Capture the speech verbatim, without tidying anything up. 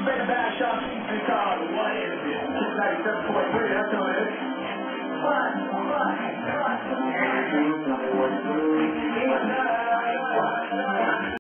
Beta Bash on Season Card. What is it? ninety-seven point three, that's what it is. Fun, fun, fun.